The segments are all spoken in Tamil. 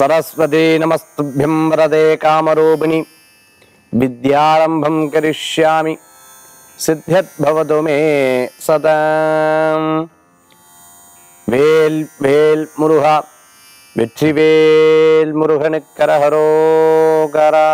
सरस्वती नमस्तुभ्यं वरदे कामरूपिणी विद्यारंभं करिष्यामि सिद्ध्यद्भवतु मे सदा। வேல் வேல் முருகா வெற்றிவேல் முருகனுக்கரஹரோகரா.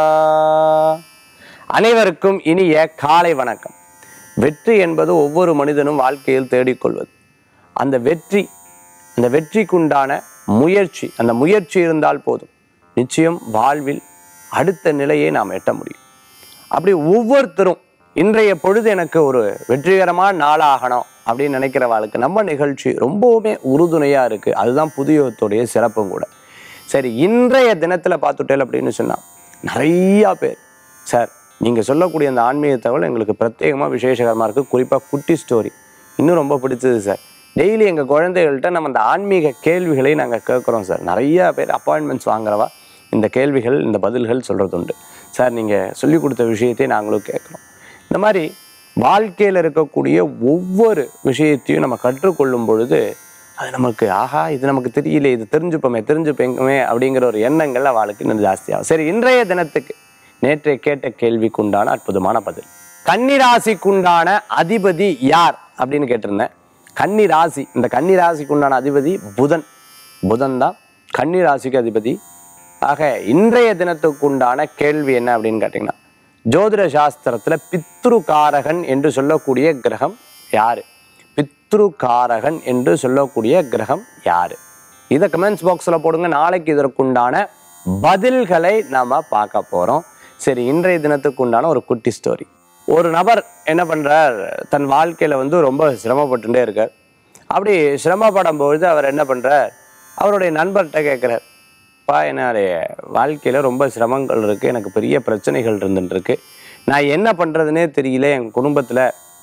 அனைவருக்கும் இனிய காலை வணக்கம். வெற்றி என்பது ஒவ்வொரு மனிதனும் வாழ்க்கையில் தேடிக்கொள்வது. அந்த வெற்றிக்குண்டான முயற்சி, அந்த முயற்சி இருந்தால் போதும், நிச்சயம் வாழ்வில் அடுத்த நிலையை நாம் எட்ட முடியும். அப்படி ஒவ்வொருத்தரும் இன்றைய பொழுது எனக்கு ஒரு வெற்றிகரமான நாளாகணும் அப்படின்னு நினைக்கிறவாளுக்கு நம்ம நிகழ்ச்சி ரொம்பவுமே உறுதுணையா இருக்கு. அதுதான் புதியத்துடைய சிறப்பும் கூட. சரி, இன்றைய தினத்துல பார்த்துட்டேன் அப்படின்னு சொன்னா நிறைய பேர், சார் நீங்க சொல்லக்கூடிய அந்த ஆன்மீக தகவல் எங்களுக்கு பிரத்யேகமா விசேஷகரமா இருக்கு, குறிப்பா குட்டி ஸ்டோரி இன்னும் ரொம்ப பிடிச்சது சார். டெய்லி எங்கள் குழந்தைகள்கிட்ட நம்ம அந்த ஆன்மீக கேள்விகளை நாங்கள் கேட்குறோம் சார். நிறையா பேர் அப்பாயின்மெண்ட்ஸ் வாங்குறவா இந்த கேள்விகள், இந்த பதில்கள் சொல்கிறது உண்டு சார். நீங்கள் சொல்லிக் கொடுத்த விஷயத்தையும் நாங்களும் கேட்குறோம். இந்த மாதிரி வாழ்க்கையில் இருக்கக்கூடிய ஒவ்வொரு விஷயத்தையும் நம்ம கற்றுக்கொள்ளும் பொழுது அது நமக்கு ஆஹா, இது நமக்கு தெரியல, இது தெரிஞ்சுப்போமே அப்படிங்கிற ஒரு எண்ணங்கள் அவளுக்கு இன்னும் ஜாஸ்தியாகும். சரி, இன்றைய தினத்துக்கு நேற்றைய கேட்ட கேள்விக்குண்டான அற்புதமான பதில். கன்னிராசிக்குண்டான அதிபதி யார் அப்படின்னு கேட்டிருந்தேன். கன்னிராசி, இந்த கன்னிராசிக்கு உண்டான அதிபதி புதன் தான் கன்னிராசிக்கு அதிபதி. ஆக இன்றைய தினத்துக்கு உண்டான கேள்வி என்ன அப்படின்னு கேட்டிங்கன்னா, ஜோதிட சாஸ்திரத்துல பித்ருகாரகன் என்று சொல்லக்கூடிய கிரகம் யாரு? பித்ருகாரகன் என்று சொல்லக்கூடிய கிரகம் யாரு? இதை கமெண்ட்ஸ் பாக்ஸில் போடுங்க. நாளைக்கு இதற்குண்டான பதில்களை நாம பார்க்க போறோம். சரி, இன்றைய தினத்துக்கு உண்டான ஒரு குட்டி ஸ்டோரி. ஒரு நபர் என்ன பண்றார், தன் வாழ்க்கையில ரொம்ப சிரமப்பட்டுட்டே இருக்கார். அப்படி சிரமப்படும் பொழுது அவர் என்ன பண்றார், அவருடைய நண்பர்கிட்ட கேட்கிறார், பா என்னுடைய வாழ்க்கையில ரொம்ப சிரமங்கள் இருக்கு, எனக்கு பெரிய பிரச்சனைகள் இருந்துருக்கு, நான் என்ன பண்றதுன்னே தெரியல, என் குடும்பத்துல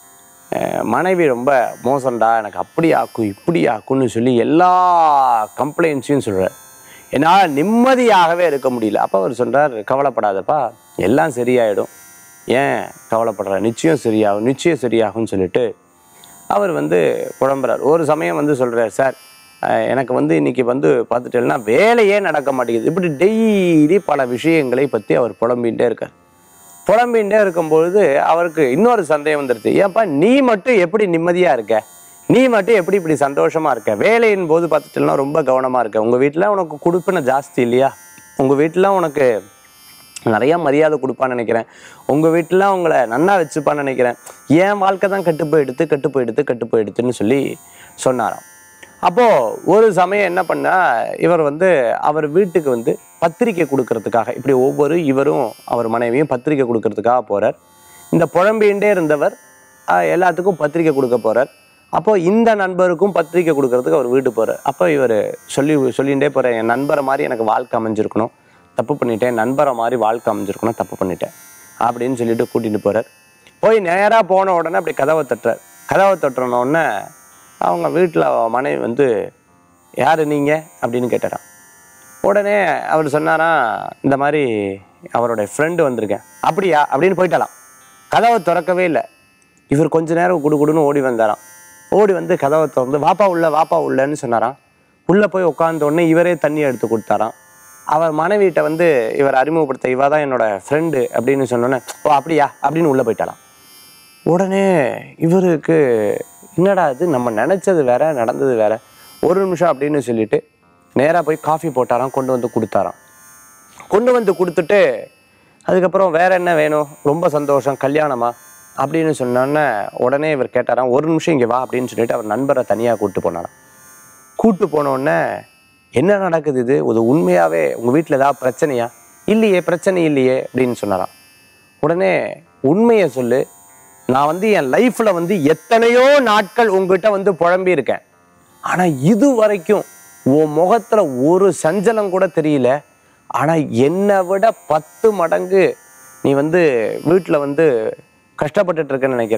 மனைவி ரொம்ப மோசம்டா, எனக்கு அப்படி ஆக்கும் இப்படி ஆக்குன்னு சொல்லி எல்லா கம்ப்ளைண்ட்ஸையும் சொல்றார். என்னால் நிம்மதியாகவே இருக்க முடியல. அப்போ அவர் சொல்றார், கவலைப்படாதப்பா, எல்லாம் சரியாயிடும், ஏன் கவலைப்படுற, நிச்சயம் சரியாகும்னு சொல்லிட்டு அவர் புலம்புறார். ஒரு சமயம் சொல்றார், சார் எனக்கு இன்னைக்கு பார்த்துட்டேன்னா வேலையே நடக்க மாட்டேங்குது. இப்படி டெய்லி பல விஷயங்களை பற்றி அவர் புலம்பிகிட்டே இருக்கார். புலம்பிகிட்டே இருக்கும்பொழுது அவருக்கு இன்னொரு சந்தேகம் வந்துடுது, ஏன்ப்பா நீ மட்டும் எப்படி நிம்மதியாக இருக்க, நீ மட்டும் எப்படி இப்படி சந்தோஷமா இருக்க, வேலையின் போது பார்த்துட்டேன்னா ரொம்ப கவனமாக இருக்க, உங்கள் வீட்டில் உனக்கு கொடுப்பின ஜாஸ்தி இல்லையா, உங்கள் வீட்டில் உனக்கு நிறைய மரியாதை கொடுப்பான்னு நினைக்கிறேன், உங்கள் வீட்டில் உங்களை நன்னா வச்சுப்பான்னு நினைக்கிறேன், என் வாழ்க்கை தான் கட்டு போயிடுத்துன்னு சொல்லி சொன்னாராம். அப்போது ஒரு சமயம் என்ன பண்ணா, இவர் அவர் வீட்டுக்கு பத்திரிக்கை கொடுக்கறதுக்காக, இப்படி இவரும் அவர் மனைவியும் பத்திரிக்கை கொடுக்கறதுக்காக போகிறார். இந்த புலம்பிகிட்டே இருந்தவர் எல்லாத்துக்கும் பத்திரிக்கை கொடுக்க போகிறார். அப்போது இந்த நண்பருக்கும் பத்திரிக்கை கொடுக்கறதுக்கு அவர் வீட்டு போகிறார். அப்போ இவர் சொல்லிகிட்டே போகிறார், என் நண்பரை மாதிரி எனக்கு வாழ்க்கை அமைஞ்சிருக்கணும், தப்பு பண்ணிட்டேன், நண்பரை மாதிரி வாழ்க்கை அமைஞ்சிருக்கணும், தப்பு பண்ணிட்டேன் அப்படின்னு சொல்லிட்டு கூட்டிகிட்டு போகிறார். போய் நேராக போன உடனே அப்படி கதவை தட்டுறோன்னே அவங்க வீட்டில் மனைவி யார் நீங்கள் அப்படின்னு கேட்டாராம். உடனே அவர் சொன்னாராம், இந்த மாதிரி அவருடைய ஃப்ரெண்டு வந்திருக்கேன். அப்படியா அப்படின்னு போயிட்டாலாம். கதவை திறக்கவே இல்லை. இவர் கொஞ்ச நேரம் குடுன்னு ஓடி வந்தாராம். ஓடி கதவை திறந்து வாப்பா உள்ளன்னு சொன்னாராம். உள்ளே போய் உட்கார்ந்த உடனே இவரே தண்ணி எடுத்து கொடுத்தாராம். அவர் மனைவிட்ட இவர் அறிமுகப்படுத்த, இவ தான் என்னோட ஃப்ரெண்டு அப்படின்னு சொன்னோன்னே, ஓ அப்படியா அப்படின்னு உள்ளே போயிட்டாலாம். உடனே இவருக்கு என்னடா இது, நம்ம நினச்சது வேற நடந்தது வேற, ஒரு நிமிஷம் அப்படின்னு சொல்லிட்டு நேராக போய் காஃபி போட்டாராம், கொண்டு கொடுத்தாராம். கொண்டு கொடுத்துட்டு அதுக்கப்புறம் வேற என்ன வேணும், ரொம்ப சந்தோஷம், கல்யாணமா அப்படின்னு சொன்னோன்னே உடனே இவர் கேட்டாராம், ஒரு நிமிஷம் இங்கே வா அப்படின்னு சொல்லிட்டு அவர் நண்பரை தனியாக கூப்பிட்டு போனாராம். கூப்பிட்டு போனோடனே, என்ன நடக்குது, இது ஒரு உண்மையாகவே உங்கள் வீட்டில் ஏதாவது பிரச்சனையா? இல்லையே, பிரச்சனை இல்லையே அப்படின்னு சொன்னாராம். உடனே உண்மையை சொல்லு, நான் என் லைஃப்பில் எத்தனையோ நாட்கள் உங்ககிட்ட புலம்பி இருக்கேன், ஆனால் இது வரைக்கும் உன் முகத்தில் ஒரு சஞ்சலம் கூட தெரியல, ஆனால் என்னை விட 10 மடங்கு நீ வீட்டில் கஷ்டப்பட்டுட்டு இருக்கேன்னு நினைக்கிற.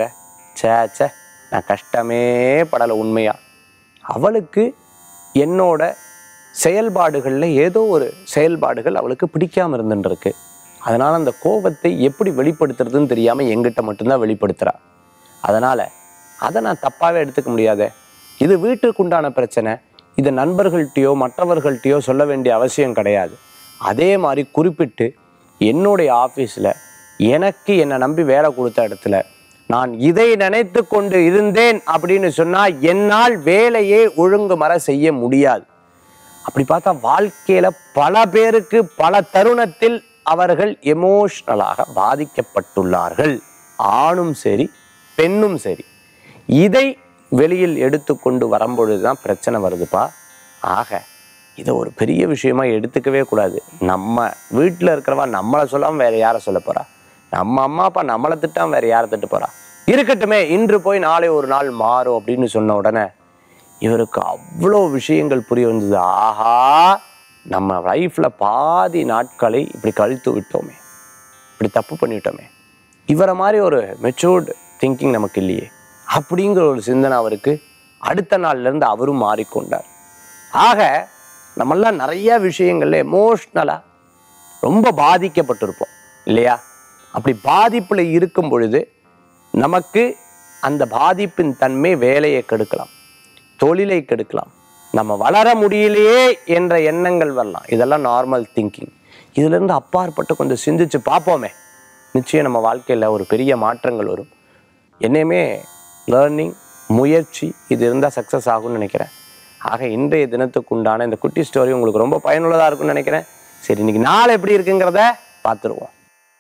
சே நான் கஷ்டமே படலை உண்மையா. அவளுக்கு என்னோட செயல்பாடுகளில் ஏதோ ஒரு செயல்பாடுகள் அவளுக்கு பிடிக்காமல் இருந்துருக்கு. அதனால் அந்த கோபத்தை எப்படி வெளிப்படுத்துறதுன்னு தெரியாமல் எங்கிட்ட மட்டும்தான் வெளிப்படுத்துகிறா. அதனால் அதை நான் தப்பாகவே எடுத்துக்க முடியாத, இது வீட்டுக்குண்டான பிரச்சனை, இதை நண்பர்கள்ட்டையோ மற்றவர்கள்ட்டையோ சொல்ல வேண்டிய அவசியம் கிடையாது. அதே மாதிரி குறிப்பிட்டு என்னுடைய ஆஃபீஸில் எனக்கு என்னை நம்பி வேலை கொடுத்த இடத்துல நான் இதை நினைத்து கொண்டு இருந்தேன் அப்படின்னு சொன்னால் என்னால் வேலையே ஒழுங்குமுறை செய்ய முடியாது. அப்படி பார்த்தா வாழ்க்கையில் பல பேருக்கு பல தருணத்தில் அவர்கள் எமோஷ்னலாக பாதிக்கப்பட்டுள்ளார்கள். ஆணும் சரி பெண்ணும் சரி. இதை வெளியில் எடுத்துக்கொண்டு வரும்பொழுது தான் பிரச்சனை வருதுப்பா. ஆக இதை ஒரு பெரிய விஷயமா எடுத்துக்கவே கூடாது. நம்ம வீட்டில் இருக்கிறவா நம்மளை சொல்லாமல் வேற யாரை சொல்ல போறா? நம்ம அம்மா அப்பா நம்மளை திட்டாம வேற யாரை திட்டு போறா? இருக்கட்டுமே, இன்று போய் நாளை ஒரு நாள் மாறும் அப்படின்னு சொன்ன உடனே இவருக்கு அவ்வளோ விஷயங்கள் புரிய வந்தது. ஆஹா, நம்ம லைஃப்ல பாதி நாட்களை இப்படி கழித்து விட்டோமே, இப்படி தப்பு பண்ணிவிட்டோமே, இவரை மாதிரி ஒரு மெச்சூர்டு திங்கிங் நமக்கு இல்லையே அப்படிங்கிற ஒரு சிந்தனை அவருக்கு அடுத்த நாள்லேருந்து அவரும் மாறிக்கொண்டார். ஆக நம்மெல்லாம் நிறைய விஷயங்கள்ல எமோஷ்னலாக ரொம்ப பாதிக்கப்பட்டிருப்போம் இல்லையா? அப்படி பாதிப்பில் இருக்கும் பொழுது நமக்கு அந்த பாதிப்பின் தன்மை வேலையை கெடுக்கலாம், தொழிலை கெடுக்கலாம், நம்ம வளர முடியலையே என்ற எண்ணங்கள் வரலாம். இதெல்லாம் நார்மல் திங்கிங். இதிலிருந்து அப்பாற்பட்டு கொஞ்சம் சிந்திச்சு பார்ப்போமே, நிச்சயம் நம்ம வாழ்க்கையில் ஒரு பெரிய மாற்றங்கள் வரும். என்னையுமே லேர்னிங், முயற்சி இது இருந்தால் சக்ஸஸ் ஆகும்னு நினைக்கிறேன். ஆக இன்றைய தினத்துக்கு உண்டான இந்த குட்டி ஸ்டோரி உங்களுக்கு ரொம்ப பயனுள்ளதாக இருக்கும்னு நினைக்கிறேன். சரி, இன்னைக்கு நாள் எப்படி இருக்குங்கிறத பார்த்துருவோம்.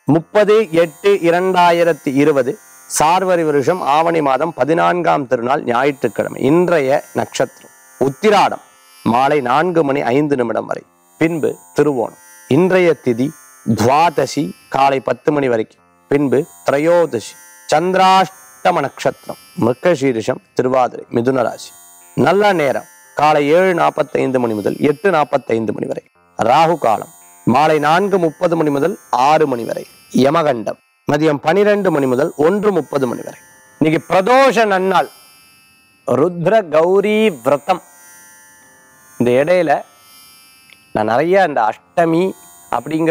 30/8/2020 சார்வரி வருஷம் ஆவணி மாதம் 14ஆம் திருநாள் ஞாயிற்றுக்கிழமை. இன்றைய நட்சத்திரம் உத்திராடம் மாலை 4:05 வரை, பின்பு திருவோணம். இன்றைய திதி துவாதசி காலை 10 மணி வரைக்கும், பின்பு திரையோதசி. சந்திராஷ்டம நட்சத்திரம் மிருகசீரிஷம் திருவாதிரை மிதுன ராசி. நல்ல நேரம் காலை 7:45 முதல் 8:45 வரை. ராகு காலம் மாலை 4:30 முதல் 6 வரை. யமகண்டம் மதியம் 12 முதல் 1:30 வரை. இன்னைக்கு பிரதோஷ நன்னாள், ருத்ர கௌரி விரதம். இந்த இடையில நான் நிறைய இந்த அஷ்டமி அப்படிங்கிற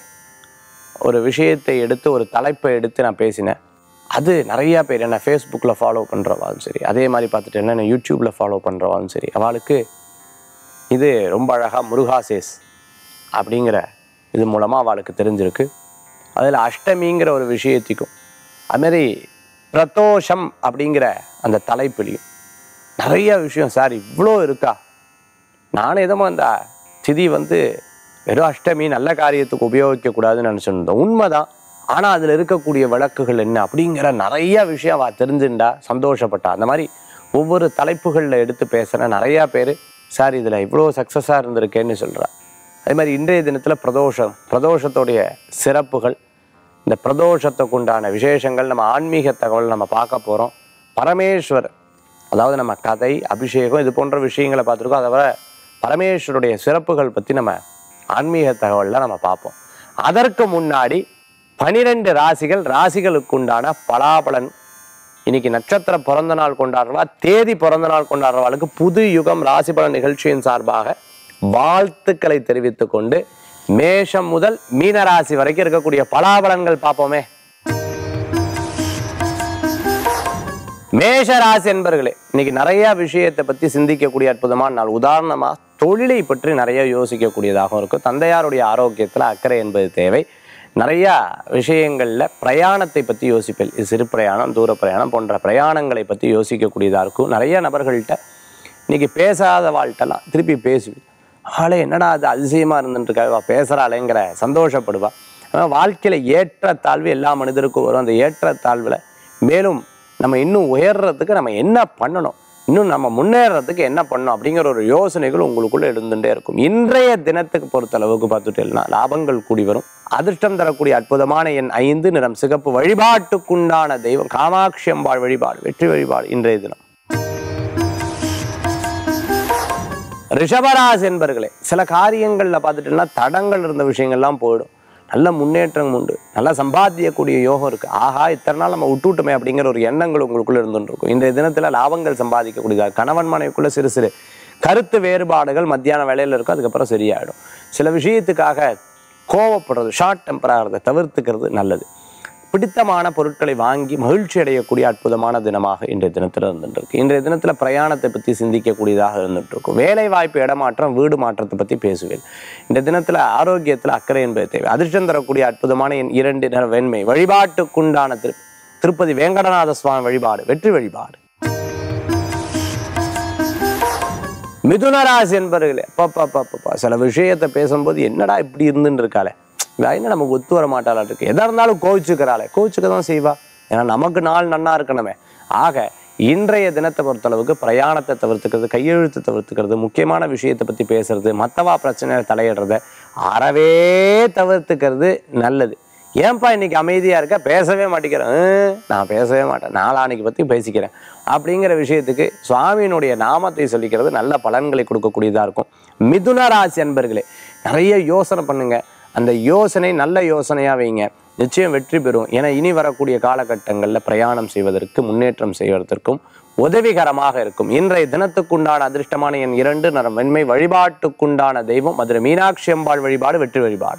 ஒரு விஷயத்தை எடுத்து, ஒரு தலைப்பை எடுத்து நான் பேசினேன். அது நிறையா பேர் என்ன ஃபேஸ்புக்கில் ஃபாலோ பண்ணுறவாலும் சரி, அதே மாதிரி பார்த்துட்டு என்ன யூடியூப்பில் ஃபாலோ பண்ணுறவாலும் சரி, அவளுக்கு இது ரொம்ப அழகாக முருகாசேஸ் அப்படிங்கிற இது மூலமாக அவளுக்கு தெரிஞ்சிருக்கு. அதில் அஷ்டமிங்கிற ஒரு விஷயத்துக்கும் அதுமாரி பிரதோஷம் அப்படிங்கிற அந்த தலைப்பிலையும் நிறைய விஷயம். சார் இவ்வளோ இருக்கா? நானும் எதுவும் அந்த திதி வெறும் அஷ்டமி நல்ல காரியத்துக்கு உபயோகிக்கக்கூடாதுன்னு நினச்சிருந்தோம். உண்மைதான். ஆனால் அதில் இருக்கக்கூடிய விளக்குகள் என்ன அப்படிங்கிற நிறைய விஷயம் அவள் தெரிஞ்சுண்டா, சந்தோஷப்பட்டா. அந்த மாதிரி ஒவ்வொரு தலைப்புகளில் எடுத்து பேசுகிற நிறையா பேர் சார் இதில் இவ்வளோ சக்ஸஸாக இருந்திருக்கேன்னு சொல்கிறா. அதே மாதிரி இன்றைய தினத்தில் பிரதோஷத்துடைய சிறப்புகள், இந்த பிரதோஷத்துக்கு உண்டான விசேஷங்கள், நம்ம ஆன்மீக தகவல் நம்ம பார்க்க போகிறோம். பரமேஸ்வர், அதாவது நம்ம கதை, அபிஷேகம் இது போன்ற விஷயங்களை பார்த்துருக்கோம். அதை விட பரமேஸ்வருடைய சிறப்புகள் பற்றி நம்ம ஆன்மீக தகவலில் நம்ம பார்ப்போம். அதற்கு முன்னாடி 12 ராசிகளுக்கு உண்டான பலாபலன். இன்னைக்கு நட்சத்திர பிறந்த நாள் கொண்டாடுறவா, தேதி பிறந்த நாள் கொண்டாடுறவாளுக்கு புது யுகம் ராசி பலன் நிகழ்ச்சியின் சார்பாக வாழ்த்துக்களை தெரிவித்துக் கொண்டு மேஷம் முதல் மீனராசி வரைக்கும் இருக்கக்கூடிய பலாபலன்கள் பார்ப்போமே. மேஷ ராசி என்பர்களே, இன்னைக்கு நிறைய விஷயத்தை பத்தி சிந்திக்கக்கூடிய அற்புதமான நாள். உதாரணமா தொழிலை பற்றி நிறைய யோசிக்கக்கூடியதாகவும் இருக்கும். தந்தையாருடைய ஆரோக்கியத்துல அக்கறை என்பது தேவை. நிறைய விஷயங்கள்ல பிரயாணத்தை பத்தி யோசிப்பேன். இது சிறு பிரயாணம், தூர பிரயாணம் போன்ற பிரயாணங்களை பத்தி யோசிக்கக்கூடியதா இருக்கும். நிறைய நபர்கள்ட்ட இன்னைக்கு பேசாத வாழ்ட்டெல்லாம் திருப்பி பேசுவேன். ஆளே என்னடா அது அதிசயமா இருந்துட்டுருக்கா, பேசுறாளேங்கிற சந்தோஷப்படுவா. ஆனால் வாழ்க்கையில ஏற்றத்தாழ்வு எல்லா மனிதருக்கும் வரும். அந்த ஏற்றத்தாழ்வுல மேலும் நம்ம இன்னும் உயர்றதுக்கு நம்ம என்ன பண்ணணும், இன்னும் நம்ம முன்னேறதுக்கு என்ன பண்ணணும் அப்படிங்கிற ஒரு யோசனைகள் உங்களுக்குள்ள இருந்துட்டே இருக்கும். இன்றைய தினத்துக்கு பொறுத்தளவுக்கு பார்த்துட்டேன்னா லாபங்கள் கூடி வரும். அதிர்ஷ்டம் தரக்கூடிய அற்புதமான எண் 5, நிறம் சிகப்பு. வழிபாட்டுக்குண்டான தெய்வம் காமாட்சி அம்பாள் வழிபாடு, வெற்றி வழிபாடு இன்றைய தினம். ரிஷபராசி என்பர்களே, சில காரியங்கள்ல பார்த்துட்டோம்னா தடங்கள் இருந்த விஷயங்கள்லாம் போயிடும். நல்ல முன்னேற்றம் உண்டு, நல்லா சம்பாதிக்கக்கூடிய யோகம் இருக்கு. ஆஹா, இத்தனை நாள் நம்ம விட்டுவிட்டோமே அப்படிங்கிற ஒரு எண்ணங்கள் உங்களுக்குள்ள இருந்துருக்கும். இன்றைய தினத்துல லாபங்கள் சம்பாதிக்கக்கூடியதாக. கணவன் மனைவிக்குள்ள சிறு சிறு கருத்து வேறுபாடுகள் மத்தியான வேலையில இருக்கும், அதுக்கப்புறம் சரியாயிடும். சில விஷயத்துக்காக கோவப்படுறது, ஷார்ட் டெம்பர் ஆகிறத தவிர்த்துக்கிறது நல்லது. பிடித்தமான பொருட்களை வாங்கி மகிழ்ச்சி அடையக்கூடிய அற்புதமான தினமாக இன்றைய தினத்தில் இருந்துருக்கு. இன்றைய தினத்தில் பிரயாணத்தை பற்றி சிந்திக்கக்கூடியதாக இருந்துட்டு இருக்கும். வேலை வாய்ப்பு, இடமாற்றம், வீடு மாற்றத்தை பற்றி பேசுவேன். இந்த தினத்தில் ஆரோக்கியத்தில் அக்கறை என்பது தேவை. அதிர்ஷ்டம் தரக்கூடிய அற்புதமான என் 2 நிற வெண்மை. வழிபாட்டுக்குண்டான திருப்பதி வேங்கடநாத சுவாமி வழிபாடு வெற்றி வழிபாடு. மிதுனராசி என்பர்களே, அப்பா சில விஷயத்தை பேசும்போது என்னடா இப்படி இருந்துன்னு இருக்காளே, என்ன நமக்கு ஒத்து வர மாட்டாளா இருக்கு, எதா இருந்தாலும் கோவிச்சுக்கிறாளே, கோவிச்சுக்க தான் செய்வா. ஏன்னா நமக்கு நாள் நன்னா இருக்கணுமே. ஆக இன்றைய தினத்தை பொறுத்தளவுக்கு பிரயாணத்தை தவிர்த்துக்கிறது, கையெழுத்து தவிர்த்துக்கிறது, முக்கியமான விஷயத்தை பற்றி பேசுறது, மற்றவா பிரச்சனையை தலையிடுறத அறவே தவிர்த்துக்கிறது நல்லது. ஏன்பா இன்னைக்கு அமைதியாக இருக்க, பேசவே மாட்டேங்கிறேன், நான் பேசவே மாட்டேன், நாளான்னைக்கு பற்றி பேசிக்கிறேன் அப்படிங்கிற விஷயத்துக்கு சுவாமியினுடைய நாமத்தை சொல்லிக்கிறது நல்ல பலன்களை கொடுக்கக்கூடியதாக இருக்கும். மிதுன ராசி அன்பர்களே, நிறைய யோசனை பண்ணுங்க. அந்த யோசனை நல்ல யோசனையாக வைங்க, நிச்சயம் வெற்றி பெறும். ஏன்னா இனி வரக்கூடிய காலகட்டங்களில் பிரயாணம் செய்வதற்கு, முன்னேற்றம் செய்வதற்கும் உதவிகரமாக இருக்கும். இன்றைய தினத்துக்குண்டான அதிர்ஷ்டமான என் 2 நிறம் வெண்மை. வழிபாட்டுக்குண்டான தெய்வம் மதுரை மீனாட்சி அம்பாள் வழிபாடு வெற்றி வழிபாடு.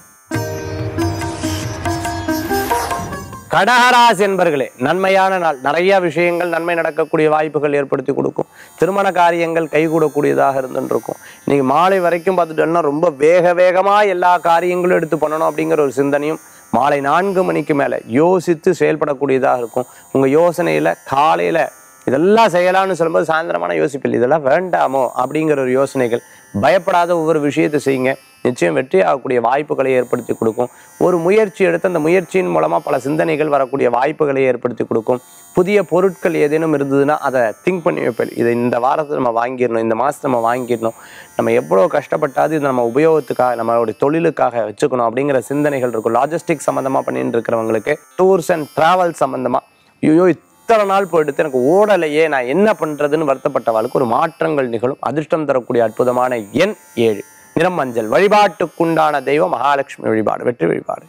கடகராசி என்பர்களே, நன்மையான நாள். நிறைய விஷயங்கள் நன்மை நடக்கக்கூடிய வாய்ப்புகள் ஏற்படுத்தி கொடுக்கும். திருமண காரியங்கள் கைகூடக்கூடியதாக இருந்துருக்கும். இன்னைக்கு மாலை வரைக்கும் பார்த்துட்டோம்னா ரொம்ப வேகமாக எல்லா காரியங்களும் எடுத்து பண்ணணும் அப்படிங்கிற ஒரு சிந்தனையும் மாலை 4 மணிக்கு மேலே யோசித்து செயல்படக்கூடியதாக இருக்கும். உங்கள் யோசனையில் காலையில் இதெல்லாம் செய்யலாம்னு சொல்லும்போது சாயந்தரமான யோசிப்பில் இதெல்லாம் வேண்டாமோ அப்படிங்கிற ஒரு யோசனைகள். பயப்படாத ஒவ்வொரு விஷயத்தை செய்யுங்க, நிச்சயம் வெற்றி ஆகக்கூடிய வாய்ப்புகளை ஏற்படுத்தி கொடுக்கும். ஒரு முயற்சி எடுத்து அந்த முயற்சியின் மூலமாக பல சிந்தனைகள் வரக்கூடிய வாய்ப்புகளை ஏற்படுத்தி கொடுக்கும். புதிய பொருட்கள் ஏதேனும் இருந்ததுன்னா அதை திங்க் பண்ணி வைப்பேன், இதை இந்த வாரத்தை நம்ம வாங்கிடணும், இந்த மாதத்தை நம்ம வாங்கிடணும், நம்ம எவ்வளோ கஷ்டப்பட்டாது இது நம்ம உபயோகத்துக்காக, நம்மளுடைய தொழிலுக்காக வச்சுக்கணும் அப்படிங்கிற சிந்தனைகள் இருக்கும். லாஜிஸ்டிக் சம்மந்தமாக பண்ணிட்டு இருக்கிறவங்களுக்கு, டூர்ஸ் அண்ட் ட்ராவல் சம்மந்தமாக ஐயோ இத்தனை நாள் போயிட்டு எனக்கு ஓடலையே, நான் என்ன பண்ணுறதுன்னு வருத்தப்பட்டவாளுக்கு ஒரு மாற்றங்கள் நிகழும். அதிர்ஷ்டம் தரக்கூடிய அற்புதமான எண் 7 நிறம் மஞ்சள். வழிபாட்டுக்குண்டான தெய்வம் மகாலட்சுமி வழிபாடு வெற்றி வழிபாடு.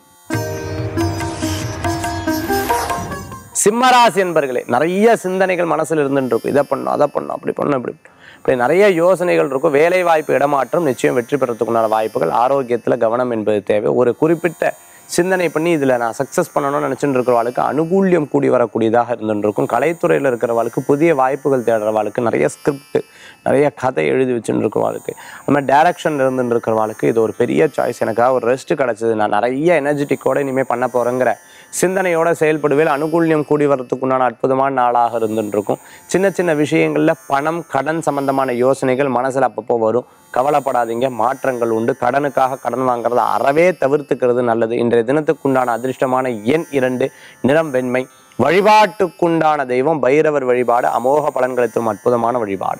சிம்மராசி என்பர்களே, நிறைய சிந்தனைகள் மனசில் இருந்துட்டு இருக்கும். இதை பண்ணும், அதை பண்ணும், அப்படி பண்ணும், இப்படி நிறைய யோசனைகள் இருக்கும். வேலை வாய்ப்பு, இடமாற்றம் நிச்சயம் வெற்றி பெறத்துக்குண்டான வாய்ப்புகள். ஆரோக்கியத்தில் கவனம் என்பது தேவை. ஒரு குறிப்பிட்ட சிந்தனை பண்ணி இதில் நான் சக்ஸஸ் பண்ணணும்னு நினச்சிட்டு இருக்கிறவாளுக்கு அனுகூல்யம் கூடி வரக்கூடியதாக இருந்துருக்கும். கலைத்துறையில் இருக்கிறவாளுக்கு புதிய வாய்ப்புகள் தேடுறவாளுக்கு, நிறைய ஸ்கிரிப்ட், நிறைய கதை எழுதி வச்சுட்டு இருக்கிறவாளுக்கு, அது மாதிரி டைரக்ஷன் இருந்துட்டு இருக்கிறவாளுக்கு இது ஒரு பெரிய சாய்ஸ். எனக்காக ஒரு ரெஸ்ட் கிடச்சிது, நான் நிறைய எனர்ஜெட்டிக்கோடு இனிமேல் பண்ண போகிறேங்கிற சிந்தனையோடு செயல்படுவேல். அனுகூல்யம் கூடி வரத்துக்குண்டான அற்புதமான நாளாக இருந்துருக்கும். சின்ன சின்ன விஷயங்களில் பணம், கடன் சம்பந்தமான யோசனைகள் மனசில் அப்பப்போ வரும். கவலைப்படாதீங்க, மாற்றங்கள் உண்டு. கடனுக்காக கடன் வாங்குறத அறவே தவிர்த்துக்கிறது நல்லது. இன்றைய தினத்துக்குண்டான அதிர்ஷ்டமான எண் 2 நிறம் வெண்மை. வழிபாட்டுக்குண்டான தெய்வம் பைரவர் வழிபாடு அமோக பலன்களை தரும் அற்புதமான வழிபாடு.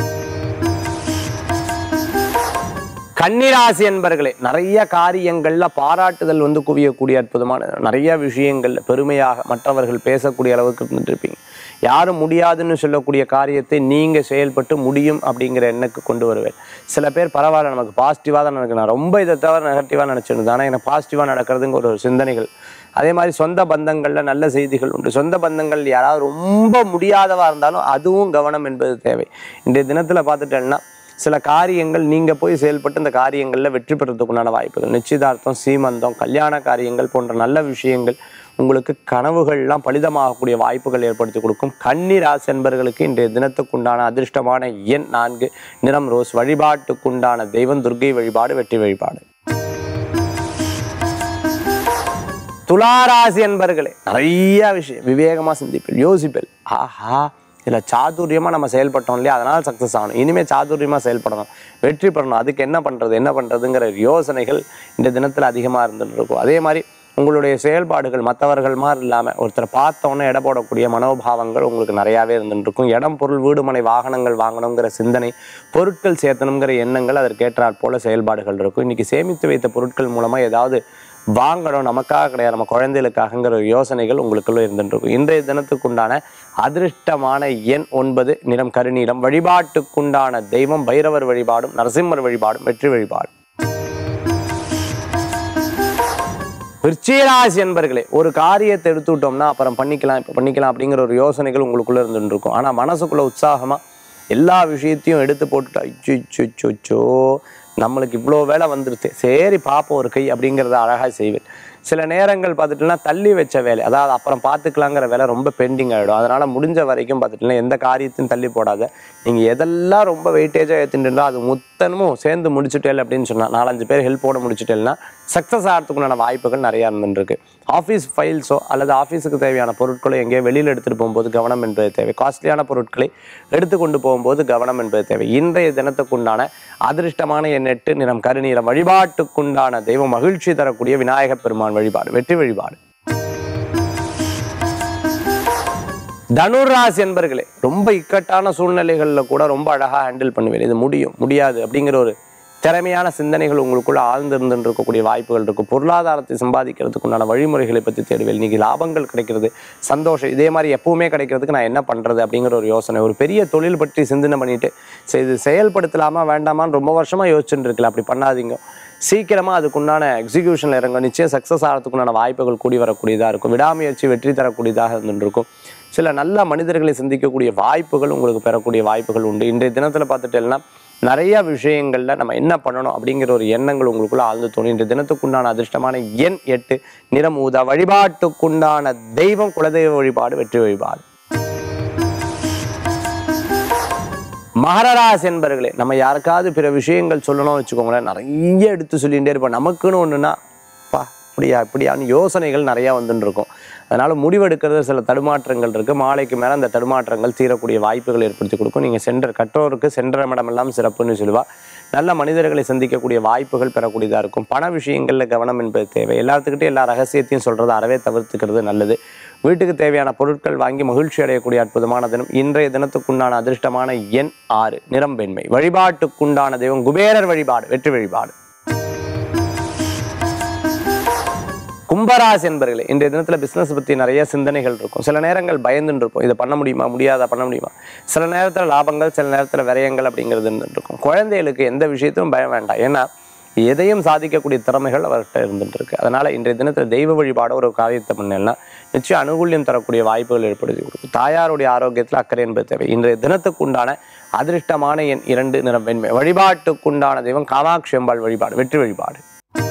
கன்னிராசி என்பர்களே, நிறைய காரியங்கள்ல பாராட்டுதல் குவியக்கூடிய அற்புதமான நிறைய விஷயங்கள்ல பெருமையாக மற்றவர்கள் பேசக்கூடிய அளவுக்கு இருந்துட்டு இருப்பீங்க. யாரும் முடியாதுன்னு சொல்லக்கூடிய காரியத்தை நீங்கள் செயல்பட்டு முடியும் அப்படிங்கிற எண்ணக்கு கொண்டு வருவேன். சில பேர் பரவாயில்ல, நமக்கு பாசிட்டிவாக தான் நடக்குது, நான் ரொம்ப இதை தவிர நெகட்டிவாக நினச்சிருந்தேன், ஆனால் எனக்கு பாசிட்டிவாக நடக்கிறதுங்க ஒரு சிந்தனைகள். அதே மாதிரி சொந்த பந்தங்களில் நல்ல செய்திகள் உண்டு. சொந்த பந்தங்கள் யாராவது ரொம்ப முடியாதவா இருந்தாலும் அதுவும் கவனம் என்பது தேவை. இன்றைய தினத்தில் பார்த்துட்டேன்னா சில காரியங்கள் நீங்கள் போய் செயல்பட்டு இந்த காரியங்களில் வெற்றி பெறத்துக்குண்டான வாய்ப்புகள். நிச்சயதார்த்தம், சீமந்தம், கல்யாண காரியங்கள் போன்ற நல்ல விஷயங்கள் உங்களுக்கு கனவுகள்லாம் பலிதமாகக்கூடிய வாய்ப்புகள் ஏற்படுத்தி கொடுக்கும். கன்னி ராசி என்பவர்களுக்கு இன்றைய தினத்துக்குண்டான அதிர்ஷ்டமான எண் 4 நிறம் ரோஸ். வழிபாட்டுக்குண்டான தெய்வம் துர்க்கை வழிபாடு வெற்றி வழிபாடு. துளாராசி என்பவர்களே, நிறைய விஷயம் விவேகமாக சிந்திப்பேன், யோசிப்பேன். ஆஹா, இதில் சாதுரியமாக நம்ம செயல்பட்டோம் இல்லையா, அதனால் சக்ஸஸ் ஆகணும், இனிமேல் சாதுரியமாக செயல்படணும், வெற்றி பெறணும், அதுக்கு என்ன பண்ணுறதுங்கிற யோசனைகள் இந்த தினத்தில் அதிகமாக இருந்துட்டு இருக்கும். அதே மாதிரி உங்களுடைய செயல்பாடுகள் மற்றவர்கள் மாதிரி இல்லாமல் ஒருத்தரை பார்த்தோன்னே எடை போடக்கூடிய மனோபாவங்கள் உங்களுக்கு நிறையாவே இருந்துருக்கும். இடம், பொருள், வீடு, மனை, வாகனங்கள் வாங்கணுங்கிற சிந்தனை, பொருட்கள் சேர்த்தணுங்கிற எண்ணங்கள், அதற்கேற்றாற் போல செயல்பாடுகள் இருக்கும். இன்றைக்கி சேமித்து வைத்த பொருட்கள் மூலமாக ஏதாவது வாங்கணும், நமக்காக கிடையாது நம்ம குழந்தைகளுக்காகங்கிற யோசனைகள் உங்களுக்குள்ள இருந்துருக்கும். இன்றைய தினத்துக்குண்டான அதிர்ஷ்டமான எண் 9 நிறம் கருநீலம். வழிபாட்டுக்குண்டான தெய்வம் பைரவர் வழிபாடும் நரசிம்மர் வழிபாடும் வெற்றி வழிபாடு. விருச்சிகராசி என்பர்களே, ஒரு காரியத்தை எடுத்துக்கிட்டோம்னா அப்புறம் பண்ணிக்கலாம், இப்போ பண்ணிக்கலாம் அப்படிங்கிற ஒரு யோசனைகள் உங்களுக்குள்ள இருந்துட்டு இருக்கும். ஆனால் மனசுக்குள்ள உற்சாகமாக எல்லா விஷயத்தையும் எடுத்து போட்டுட்டா அச்சோ நம்மளுக்கு இவ்வளோ வேலை வந்துடுது, சரி பார்ப்போம் ஒரு கை அப்படிங்கிறத அழகாக செய்வேன். சில நேரங்கள் பார்த்துட்டுனா தள்ளி வச்ச வேலை, அதாவது அப்புறம் பார்த்துக்கலாங்கிற வேலை ரொம்ப பெண்டிங் ஆகிடும். அதனால் முடிஞ்ச வரைக்கும் பார்த்துட்டுனா எந்த காரியத்தையும் தள்ளி போடாத. நீங்கள் எதெல்லாம் ரொம்ப வெயிட்டேஜாக ஏற்றிட்டுருந்தோ அது மொத்தமும் சேர்ந்து முடிச்சுட்டேல் அப்படின்னு சொன்னால் 4-5 பேர் ஹெல்ப்போட முடிச்சுட்டேன்னா சக்ஸஸ் ஆகிறதுக்குண்டான வாய்ப்புகள் நிறையா இருந்துருக்கு. ஆஃபீஸ் ஃபைல்ஸோ அல்லது ஆஃபீஸுக்கு தேவையான பொருட்களோ எங்கேயோ வெளியில் எடுத்துகிட்டு போகும்போது கவனம் என்பது தேவை. காஸ்ட்லியான பொருட்களை எடுத்துக்கொண்டு போகும்போது கவனம் என்பது தேவை. இன்றைய தினத்துக்குண்டான அதிர்ஷ்டமான எண் 8, நிறம் கருநீலம். வழிபாட்டுக்குண்டான தெய்வம் மகிழ்ச்சி தரக்கூடிய விநாயகப் பெருமான் வழிபாடு, வெற்றி வழிபாடு. தனுராசி என்பர்களே, ரொம்ப இக்கட்டான சூழ்நிலைகளில் கூட ரொம்ப அழகாக ஹேண்டில் பண்ணுவேன். இது முடியும் முடியாது அப்படிங்கிற ஒரு திறமையான சிந்தனைகள் உங்களுக்குள்ள ஆழ்ந்திருந்து இருக்கக்கூடிய வாய்ப்புகள் இருக்கும். பொருளாதாரத்தை சம்பாதிக்கிறதுக்கு உண்டான வழிமுறைகளை பற்றி தேடுவேன். இன்னைக்கு லாபங்கள் கிடைக்கிறது, சந்தோஷம். இதே மாதிரி எப்பவுமே கிடைக்கிறதுக்கு நான் என்ன பண்ணுறது அப்படிங்கிற ஒரு யோசனை. ஒரு பெரிய தொழில் பற்றி சிந்தனை பண்ணிட்டு இது செயல்படுத்தலாமா வேண்டாமான்னு ரொம்ப வருஷமாக யோசிச்சுட்டு இருக்கல. அப்படி பண்ணாதீங்க. சீக்கிரமாக அதுக்குண்டான எக்ஸிக்யூஷனில் இறங்க. நிச்சயம் சக்ஸஸ் ஆகிறதுக்குண்டான வாய்ப்புகள் கூடி வரக்கூடியதாக இருக்கும். விடாமுயற்சி வெற்றி தரக்கூடியதாக இருந்துருக்கும். சில நல்ல மனிதர்களை சந்திக்கக்கூடிய வாய்ப்புகள் உங்களுக்கு பெறக்கூடிய வாய்ப்புகள் உண்டு. இன்றைய தினத்தில் பார்த்துட்டேன்னா நிறைய விஷயங்கள்ல நம்ம என்ன பண்ணணும் அப்படிங்கிற ஒரு எண்ணங்கள் உங்களுக்குள்ள ஆழ்ந்து தோணும். இன்றைய தினத்துக்குண்டான அதிர்ஷ்டமான எண் 8, நிறம் ஊதா. வழிபாட்டுக்குண்டான தெய்வம் குலதெய்வ வழிபாடு, வெற்றி வழிபாடு. மகர ராசி என்பர்களே, நம்ம யாருக்காவது பிற விஷயங்கள் சொல்லணும் வச்சுக்கோங்களேன், நிறைய எடுத்து சொல்லிகிட்டே இருப்போம். நமக்குன்னு ஒன்றுனா பா இப்படியா இப்படியான்னு யோசனைகள் நிறையா வந்துட்டு இருக்கும். அதனால் முடிவெடுக்கிறது சில தடுமாற்றங்கள் இருக்குது. மாலைக்கு மேலே அந்த தடுமாற்றங்கள் தீரக்கூடிய வாய்ப்புகள் ஏற்படுத்தி கொடுக்கும். நீங்கள் கற்றோருக்கு சென்ற இடமெல்லாம் சிறப்புன்னு சொல்லுவா. நல்ல மனிதர்களை சந்திக்கக்கூடிய வாய்ப்புகள் பெறக்கூடியதாக இருக்கும். பண விஷயங்களில் கவனம் என்பது தேவை. எல்லாத்துக்கிட்டையும் எல்லா ரகசியத்தையும் சொல்கிறது அறவே தவிர்த்துக்கிறது நல்லது. வீட்டுக்கு தேவையான பொருட்கள் வாங்கி மகிழ்ச்சி அடையக்கூடிய அற்புதமான தினம். இன்றைய தினத்துக்குண்டான அதிர்ஷ்டமான எண் 6, நிறம் வெண்மை. வழிபாட்டுக்குண்டான தெய்வம் குபேரர் வழிபாடு, வெற்றி வழிபாடு. கும்பராசி என்பர்களே, இன்றைய தினத்தில் பிஸ்னஸ் பற்றி நிறைய சிந்தனைகள் இருக்கும். சில நேரங்கள் பயந்துன்னு இருப்போம். இதை பண்ண முடியுமா முடியாதா, பண்ண முடியுமா. சில நேரத்தில் லாபங்கள், சில நேரத்தில் விரயங்கள் அப்படிங்கிறது இருக்கும். குழந்தைகளுக்கு எந்த விஷயத்திலும் பயம் வேண்டாம். ஏன்னா எதையும் சாதிக்கக்கூடிய திறமைகள் அவர்கிட்ட இருந்துட்டு இருக்கு. அதனால் இன்றைய தினத்தில் தெய்வ வழிபாட ஒரு காரியத்தை பண்ணேன்னா நிச்சயம் அனுகூல்யம் தரக்கூடிய வாய்ப்புகள் ஏற்படுத்தி கொடுக்கும். தாயாருடைய ஆரோக்கியத்தில் அக்கறை என்பது தேவை. இன்றைய தினத்துக்குண்டான அதிர்ஷ்டமான எண் 2, நிறம் வெண்மை. வழிபாட்டுக்குண்டான தெய்வம் காமாட்சி அம்பாள் வழிபாடு, வெற்றி வழிபாடு.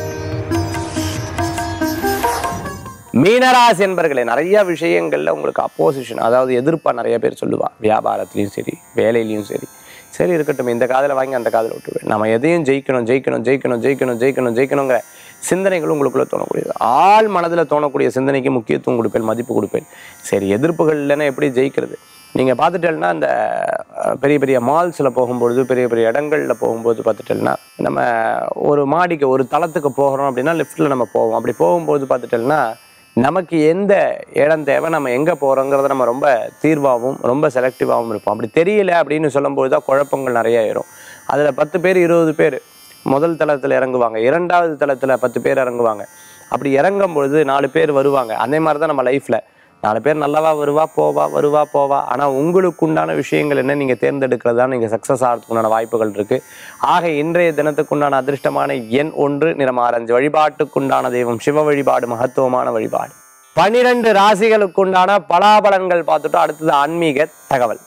மீனராசி என்பர்களே, நிறைய விஷயங்கள்ல உங்களுக்கு அப்போசிஷன், அதாவது எதிர்ப்பா நிறைய பேர் சொல்லுவா. வியாபாரத்திலையும் சரி, வேலையிலையும் சரி. சரி இருக்கட்டும், இந்த காதில் வாங்கி அந்த காதில் விட்டுருவேன். நம்ம எதையும் ஜெயிக்கணுங்கிற சிந்தனைகளும் உங்களுக்குள்ள தோணக்கூடியது. ஆள் மனதில் தோணக்கூடிய சிந்தனைக்கு முக்கியத்துவம் கொடுப்பேன், மதிப்பு கொடுப்பேன். சரி, எதிர்ப்புகள் இல்லைன்னா எப்படி ஜெயிக்கிறது? நீங்கள் பார்த்துட்டேன்னா இந்த பெரிய பெரிய மால்ஸில் போகும்பொழுது, பெரிய பெரிய இடங்களில் போகும்போது பார்த்துட்டேன்னா, நம்ம ஒரு மாடிக்கு ஒரு தளத்துக்கு போகிறோம் அப்படின்னா லிஃப்ட்டில் நம்ம போவோம். அப்படி போகும்போது பார்த்துட்டேன்னா நமக்கு எந்த இடம் தேவை, நம்ம எங்கே போகிறோங்கிறத நம்ம ரொம்ப தீர்வாகவும் ரொம்ப செலக்டிவாகவும் இருப்போம். அப்படி தெரியல அப்படின்னு சொல்லும்போது தான் குழப்பங்கள் நிறைய ஆயிரும். அதில் 10 பேர் 20 பேர் முதல் தளத்தில் இறங்குவாங்க, 2வது தளத்தில் 10 பேர் இறங்குவாங்க. அப்படி இறங்கும் பொழுது 4 பேர் வருவாங்க. அதே மாதிரி தான் நம்ம லைஃப்பில் 4 பேர் நல்லவா வருவா போவா. ஆனால் உங்களுக்கு உண்டான விஷயங்கள் என்ன, நீங்கள் தேர்ந்தெடுக்கிறது தான் நீங்கள் சக்ஸஸ் ஆகிறதுக்குண்டான வாய்ப்புகள் இருக்குது. ஆக இன்றைய தினத்துக்குண்டான அதிர்ஷ்டமான எண் 1, நிறம் ஆரஞ்சு. வழிபாட்டுக்குண்டான தெய்வம் சிவ வழிபாடு, மகத்துவமான வழிபாடு. 12 ராசிகளுக்குண்டான பலாபலன்கள் பார்த்துட்டோம். அடுத்தது ஆன்மீக தகவல்.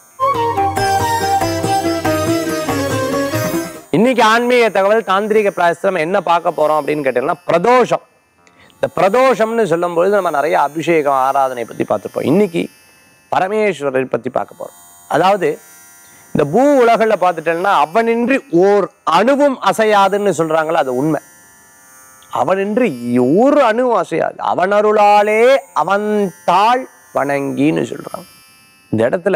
இன்னைக்கு ஆன்மீக தகவல் தாந்திரிக பிராயசித்தம் என்ன பார்க்க போறோம் அப்படின்னு கேட்டீங்கன்னா, பிரதோஷம். இந்த பிரதோஷம்னு சொல்லும்போது நம்ம நிறைய அபிஷேகம் ஆராதனை பற்றி பார்த்துருப்போம். இன்னைக்கு பரமேஸ்வரரை பற்றி பார்க்க போகிறோம். அதாவது இந்த பூ உலகில் பார்த்துட்டேன்னா அவனின்றி ஓர் அணுவும் அசையாதுன்னு சொல்கிறாங்களா, அது உண்மை. அவனின்றி ஒரு அணுவும் அசையாது. அவன் அருளாலே அவன் தாள் வணங்கின்னு சொல்கிறாங்க. இந்த இடத்துல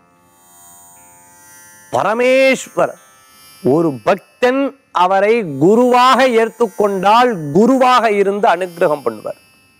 பரமேஸ்வரர் ஒரு பக்தன் அவரை குருவாக ஏற்றுக்கொண்டால் குருவாக இருந்து அனுகிரகம் பண்ணுவார்.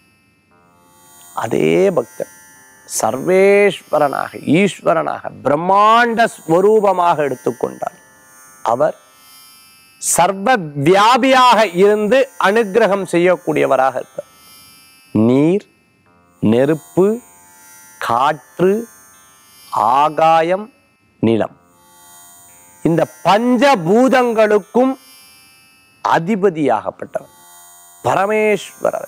அதே பக்தன் சர்வேஸ்வரனாக, ஈஸ்வரனாக, பிரம்மாண்ட ஸ்வரூபமாக எடுத்துக்கொண்டார் அவர் சர்வ வியாபியாக இருந்து அனுகிரகம் செய்யக்கூடியவராக இருப்பார். நீர், நெருப்பு, காற்று, ஆகாயம், நிலம், இந்த பஞ்சபூதங்களுக்கும் அதிபதியாகப்பட்டவர் பரமேஸ்வரரை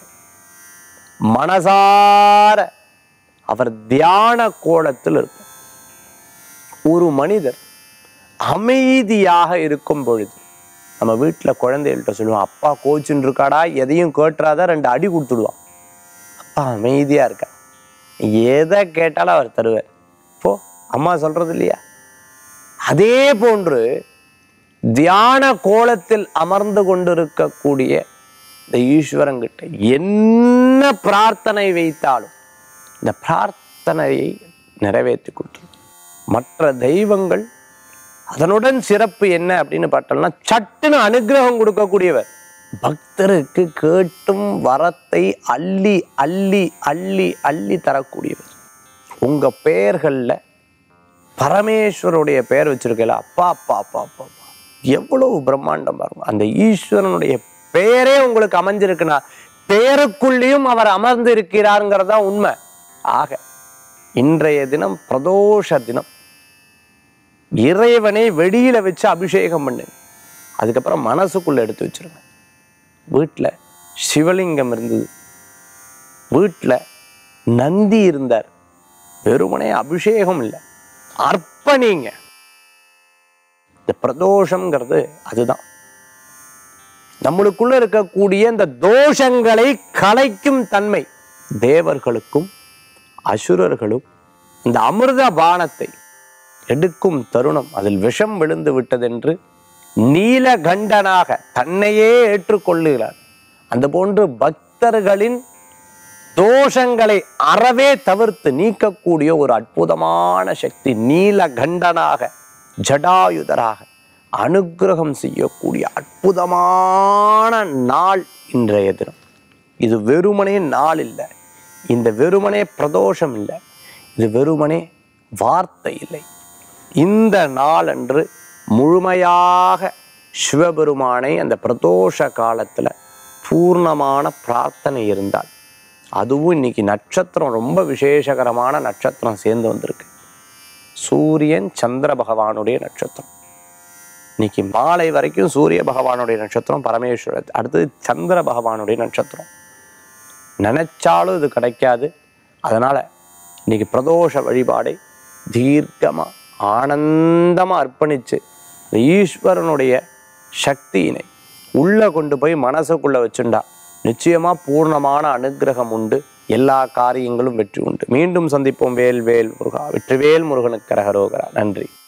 மனசார அவர் தியான கோலத்தில் இருப்பார். ஒரு மனிதர் அமைதியாக இருக்கும் பொழுது நம்ம வீட்டில் குழந்தைகள்கிட்ட சொல்லுவோம், அப்பா கோச்சுன்னு இருக்காடா, எதையும் கேட்டுறாத, 2 அடி கொடுத்துடுவான். அப்பா அமைதியாக இருக்கா, எதை கேட்டாலும் அவர் தருவார். போ, அம்மா சொல்றது இல்லையா? அதே போன்று தியான கோலத்தில் அமர்ந்து கொண்டிருக்கக்கூடிய இந்த ஈஸ்வரங்கிட்ட என்ன பிரார்த்தனை வைத்தாலும் இந்த பிரார்த்தனையை நிறைவேற்றி கொடுத்துரும். மற்ற தெய்வங்கள் அதனுடன் சிறப்பு என்ன அப்படின்னு பார்த்தோம்னா, சட்டுன்னு அனுகிரகம் கொடுக்கக்கூடியவர். பக்தருக்கு கேட்டும் வரத்தை அள்ளி அள்ளி அள்ளி அள்ளி தரக்கூடியவர். உங்க பெயர்களில் பரமேஸ்வருடைய பெயர் வச்சிருக்கல, அப்பா அப்பா அப்பா அப்பா அப்பா, எவ்வளவு பிரம்மாண்டம் பாருங்க. அந்த ஈஸ்வரனுடைய பெயரே உங்களுக்கு அமைஞ்சிருக்குன்னா பெயருக்குள்ளேயும் அவர் அமர்ந்து இருக்கிறாருங்கிறதா உண்மை. ஆக இன்றைய தினம் பிரதோஷ தினம். இறைவனை வெளியில வச்சு அபிஷேகம் பண்ணுங்க. அதுக்கப்புறம் மனசுக்குள்ள எடுத்து வச்சிருங்க. வீட்டில் சிவலிங்கம் இருந்தது, வீட்டில் நந்தி இருந்தார், வெறுமனே அபிஷேகம் இல்லை, அர்ப்பணிங்க. இந்த பிரதோஷம்ங்கிறது அதுதான். நம்மளுக்குள்ள இருக்கக்கூடிய இந்த தோஷங்களை கலைக்கும் தன்மை. தேவர்களுக்கும் அசுரர்களும் இந்த அமிர்த பானத்தை எடுக்கும் தருணம், அதில் விஷம் விழுந்து விட்டதென்று நீலகண்டனாக தன்னையே ஏற்றுக்கொள்ளுகிறார். அந்த போன்று பக்தர்களின் தோஷங்களை அறவே தவிர்த்து நீக்கக்கூடிய ஒரு அற்புதமான சக்தி நீலகண்டனாக ஜடாயுதராக அனுக்கிரகம் செய்யக்கூடிய அற்புதமான நாள் இன்றைய தினம். இது வெறுமனே நாள் இல்லை, இந்த வெறுமனே பிரதோஷம் இல்லை, இது வெறுமனே வார்த்தை இல்லை. இந்த நாளன்று முழுமையாக சிவபெருமானை அந்த பிரதோஷ காலத்தில் பூர்ணமான பிரார்த்தனை இருந்தால், அதுவும் இன்னைக்கு நட்சத்திரம் ரொம்ப விசேஷகரமான நட்சத்திரம் சேர்ந்து வந்திருக்கு. சூரியன் சந்திர பகவானுடைய நட்சத்திரம். இன்னைக்கு மாலை வரைக்கும் சூரிய பகவானுடைய நட்சத்திரம் பரமேஸ்வரர், அடுத்தது சந்திர பகவானுடைய நட்சத்திரம். நினைச்சாலும் இது கிடைக்காது. அதனால இன்னைக்கு பிரதோஷ வழிபாடை தீர்க்கமா ஆனந்தமா அர்ப்பணிச்சு இந்த ஈஸ்வரனுடைய சக்தியினை உள்ள கொண்டு போய் மனசுக்குள்ள வச்சுண்டா நிச்சயமா பூர்ணமான அனுகிரகம் உண்டு. எல்லா காரியங்களும் வெற்றி உண்டு. மீண்டும் சந்திப்போம். வேல் வேல் முருகா. வெற்றிவேல் முருகனுக்கு கரகரோகரா. நன்றி.